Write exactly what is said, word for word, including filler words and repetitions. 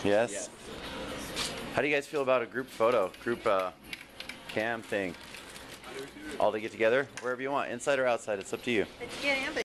Yes? Yes. How do you guys feel about a group photo, group uh, cam thing? All to get together? Wherever you want, inside or outside, it's up to you.